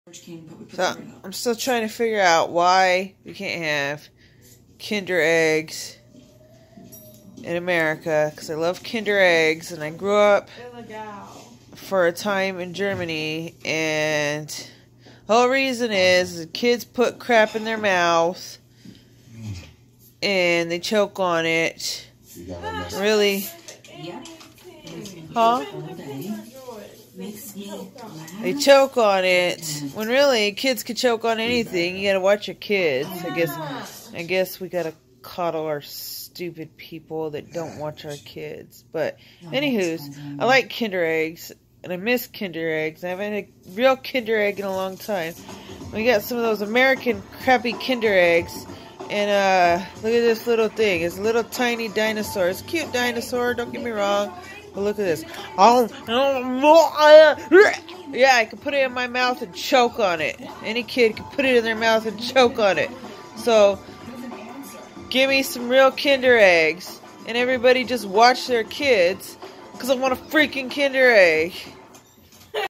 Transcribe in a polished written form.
So I'm still trying to figure out why we can't have Kinder Eggs in America, because I love Kinder Eggs, and I grew up for a time in Germany, and the whole reason is the kids put crap in their mouth and they choke on it. Really? Huh? They choke on it when really kids could choke on anything. You gotta watch your kids. I guess we gotta coddle our stupid people that don't watch our kids. But anywho's, I like Kinder Eggs and I miss Kinder Eggs. I haven't had a real Kinder Egg in a long time. We got some of those American crappy Kinder Eggs. And look at this little thing. It's a little tiny dinosaur. It's a cute dinosaur, don't get me wrong. But look at this. Yeah, I can put it in my mouth and choke on it. Any kid can put it in their mouth and choke on it. So, give me some real Kinder Eggs. And everybody just watch their kids. Because I want a freaking Kinder Egg.